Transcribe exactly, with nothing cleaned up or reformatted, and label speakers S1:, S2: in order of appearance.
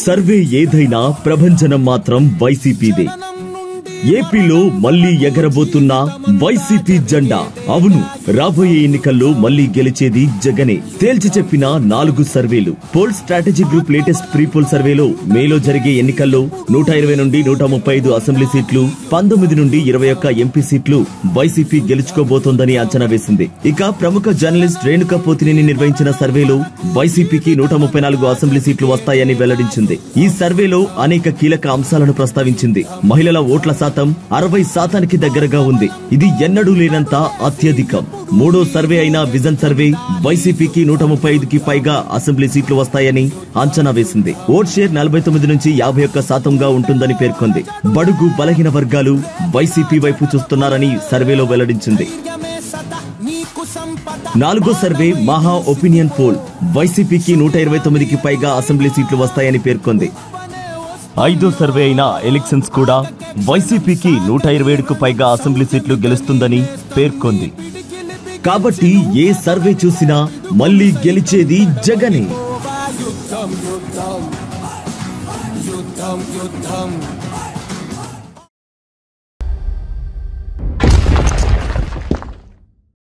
S1: Survey ఏదైనా ప్రభంజనం మాత్రం వైసీపీదే. ఏపీలో మళ్లీ ఎగరబోతున్న వైసీపీ జెండా. అవును, రాబోయే ఎన్నికల్లో మళ్లీ గెలిచేది జగనే. తేల్చి చెప్పిన నాలుగు సర్వేలు. Poll strategy group latest pre poll సర్వేలో మేలో జరిగే ఎన్నికల్లో నూట ఇరవై నుండి నూట ముప్పై ఐదు అసెంబ్లీ సీట్లు, పంతొమ్మిది నుండి ఇరవై ఒక్క ఎంపీ సీట్లు వైసీపీ గెలుచుకోబోతోందని అంచనా వేసింది. ఇక ప్రముఖ జర్నలిస్ట్ రేణుకా పోతినేని నిర్వహించిన సర్వేలో వైసీపీకి నూట ముప్పై నాలుగు అసెంబ్లీ సీట్లు వస్తాయని వెల్లడించింది. ఈ సర్వేలో అనేక కీలక అంశాలను ప్రస్తావించింది. మహిళల ఓట్ల శాతం అరవై శాతానికి దగ్గరగా ఉంది. ఇది ఎన్నడూ లేనంత అత్యధికం. మూడో సర్వే అయిన విజన్ సర్వే వైసీపీకి నూట ముప్పై ఐదుకి పైగా అసెంబ్లీ సీట్లు వస్తాయని అంచనా వేసింది. ఓట్ షేర్ నలభై తొమ్మిది నుంచి యాభై ఒక్క శాతంగా ఉంటుందని పేర్కొంది. బడుగు బలహీన వర్గాలు వైసీపీ వైపు చూస్తున్నారని సర్వేలో వెల్లడించింది. నాలుగో సర్వే మహా ఒపీనియన్ పోల్ వైసీపీకి నూట ఇరవై తొమ్మిదికి పైగా అసెంబ్లీ సీట్లు వస్తాయని పేర్కొంది. ఐదో సర్వే అయిన ఎలక్షన్స్ కూడా వైసీపీకి నూట ఇరవై ఏడుకు పైగా అసెంబ్లీ సీట్లు గెలుస్తుందని పేర్కొంది. కాబట్టి ఏ సర్వే చూసినా మళ్లీ గెలిచేది జగనే.